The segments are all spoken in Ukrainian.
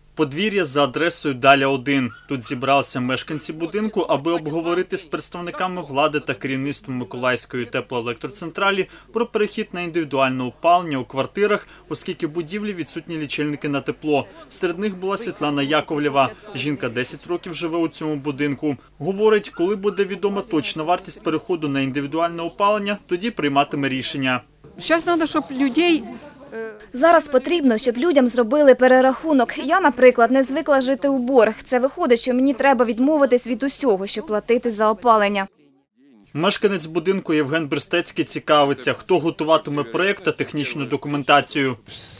Подвір'я за адресою Даля 1. Тут зібралися мешканці будинку, аби обговорити з представниками влади та керівництвом Миколаївської теплоелектроцентралі про перехід на індивідуальне опалення у квартирах, оскільки в будівлі відсутні лічильники на тепло. Серед них була Світлана Яковлєва. Жінка 10 років живе у цьому будинку. Говорить, коли буде відома точна вартість переходу на індивідуальне опалення, тоді прийматиме рішення. Зараз треба, щоб людей... Зараз потрібно, щоб людям зробили перерахунок. Я, наприклад, не звикла жити у борг. Це виходить, що мені треба відмовитись від усього, щоб платити за опалення. Мешканець будинку Євген Берстецький цікавиться, хто готуватиме проєкт та технічну документацію.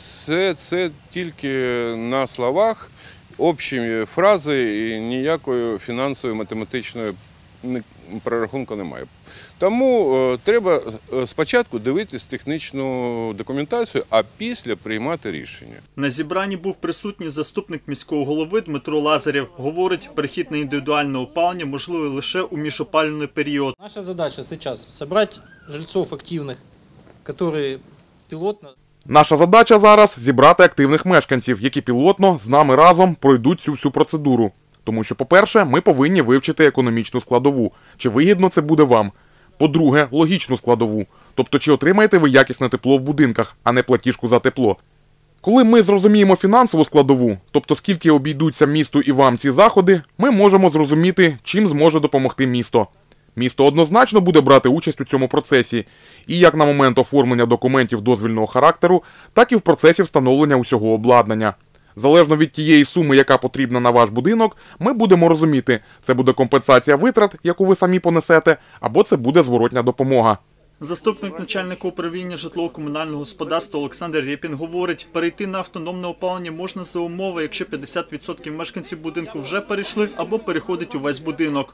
Це тільки на словах, общі фрази і ніякої фінансової, математичної прорахунку немає. Тому треба спочатку дивитись технічну документацію, а після приймати рішення. На зібранні був присутній заступник міського голови Дмитро Лазарєв. Говорить, перехід на індивідуальне опалення можливий лише у міжопалювальний період. Наша задача зараз – зібрати жильців активних, які пілотно… Наша задача зараз – зібрати активних мешканців, які пілотно з нами разом пройдуть цю всю процедуру. Тому що, по-перше, ми повинні вивчити економічну складову. Чи вигідно це буде вам? По-друге, логічну складову. Тобто, чи отримаєте ви якісне тепло в будинках, а не платіжку за тепло. Коли ми зрозуміємо фінансову складову, тобто скільки обійдуться місту і вам ці заходи, ми можемо зрозуміти, чим зможе допомогти місто. Місто однозначно буде брати участь у цьому процесі. І як на момент оформлення документів дозвільного характеру, так і в процесі встановлення усього обладнання. Залежно від тієї суми, яка потрібна на ваш будинок, ми будемо розуміти, це буде компенсація витрат, яку ви самі понесете, або це буде зворотня допомога. Заступник начальника управління житлово-комунального господарства Олександр Рєпін говорить, перейти на автономне опалення можна за умови, якщо 50% мешканців будинку вже перейшли або переходить увесь будинок.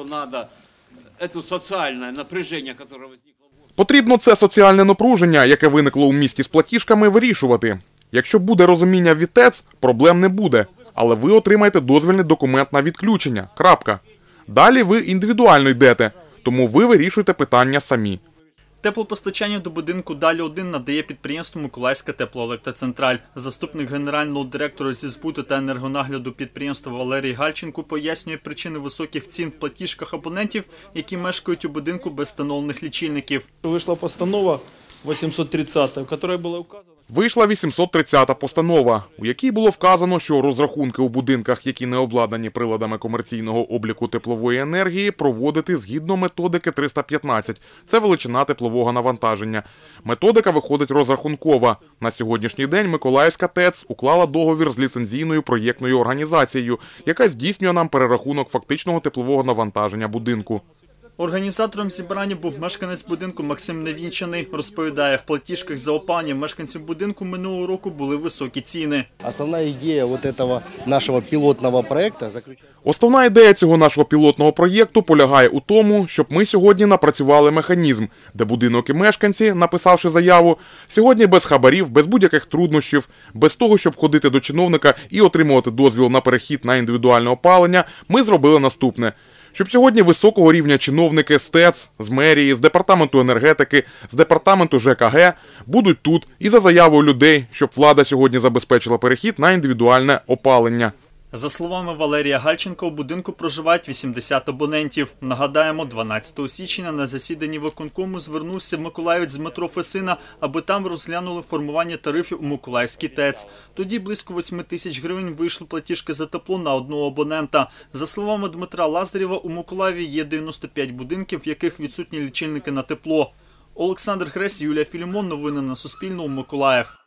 Потрібно це соціальне напруження, яке виникло у місті з платіжками, вирішувати. Якщо буде розуміння від ТЕЦ, проблем не буде, але ви отримаєте дозвільний документ на відключення. Крапка. Далі ви індивідуально йдете, тому ви вирішуєте питання самі. Теплопостачання до будинку Даля 1 надає підприємство Миколаївська теплоелектроцентраль. Заступник генерального директора зі збуту та енергонагляду підприємства Валерій Гальченко пояснює причини високих цін в платіжках абонентів, які мешкають у будинку без встановлених лічильників. Вийшла постанова 830, в якій було вказано… Вийшла 830-та постанова, у якій було вказано, що розрахунки у будинках, які не обладнані приладами комерційного обліку теплової енергії, проводити згідно методики 315. Це величина теплового навантаження. Методика виходить розрахункова. На сьогоднішній день Миколаївська ТЕЦ уклала договір з ліцензійною проєктною організацією, яка здійснює нам перерахунок фактичного теплового навантаження будинку. Організатором зібрання був мешканець будинку Максим Невінчаний. Розповідає, в платіжках за опалення мешканців будинку минулого року були високі ціни. Основна ідея цього нашого пілотного проєкту полягає у тому, щоб ми сьогодні напрацювали механізм, де будинок і мешканці, написавши заяву, сьогодні без хабарів, без будь-яких труднощів, без того, щоб ходити до чиновника і отримувати дозвіл на перехід на індивідуальне опалення, ми зробили наступне. Щоб сьогодні високого рівня чиновники з ТЕЦ, з мерії, з департаменту енергетики, з департаменту ЖКГ будуть тут і за заявою людей, щоб влада сьогодні забезпечила перехід на індивідуальне опалення. За словами Валерія Гальченка, у будинку проживають 80 абонентів. Нагадаємо, 12 січня на засіданні виконкому звернувся миколаївець Дмитро Фесина, аби там розглянули формування тарифів у Миколаївській ТЕЦ. Тоді близько 8 тисяч гривень вийшли платіжки за тепло на одного абонента. За словами Дмитра Лазарєва, у Миколаєві є 95 будинків, в яких відсутні лічильники на тепло. Олександр Хрест, Юлія Філімон. Новини на Суспільному. Миколаїв.